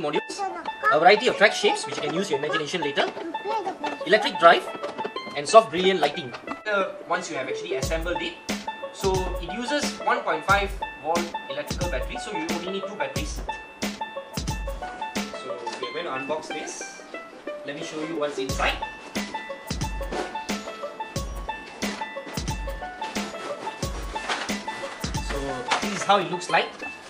modules, a variety of track shapes which you can use your imagination later, electric drive, and soft brilliant lighting. Once you have actually assembled it, so it uses 1.5 volt electrical battery, so you only need 2 batteries. So we are going to unbox this. Let me show you what's inside. So this is how it looks like.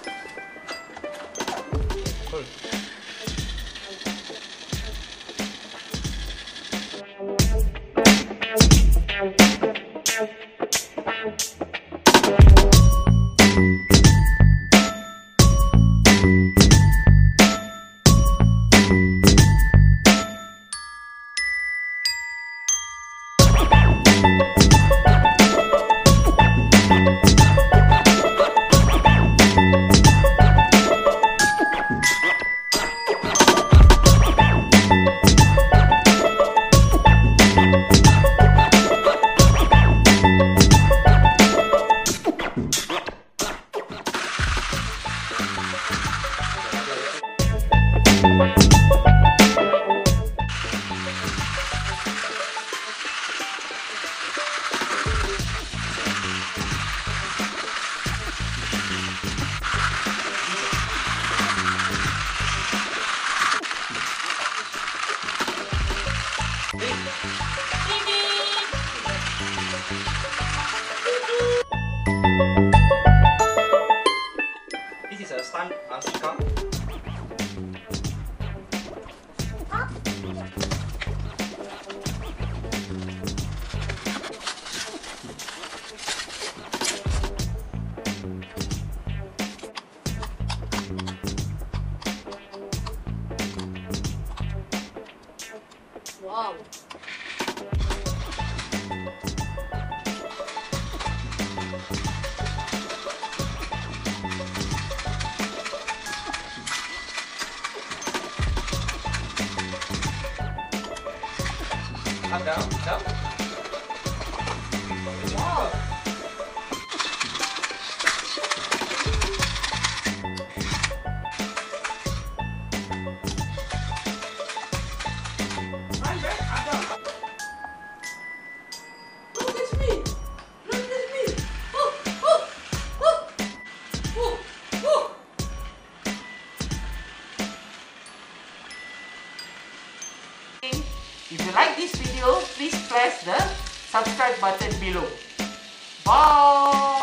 This is a Stunt RC car. Wow. Up, down, down. Wow. Right, back, up, down. Look at me. Look at me. Oh, oh, oh. Oh, oh. If you like this video, please press the subscribe button below. Bye!